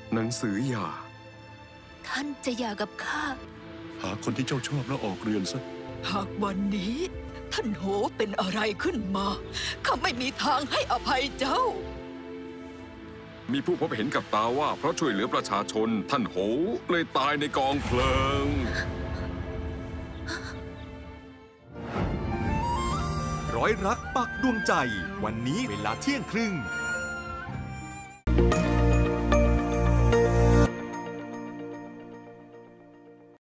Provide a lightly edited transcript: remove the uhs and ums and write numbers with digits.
หนังสือหย่าท่านจะหย่ากับข้าหาคนที่เจ้าชอบแล้วออกเรือนซะหากวันนี้ท่านโหเป็นอะไรขึ้นมาข้าไม่มีทางให้อภัยเจ้ามีผู้พบเห็นกับตาว่าเพราะช่วยเหลือประชาชนท่านโหเลยตายในกองเพลิงร้อยรักปักดวงใจวันนี้เวลาเที่ยงครึ่ง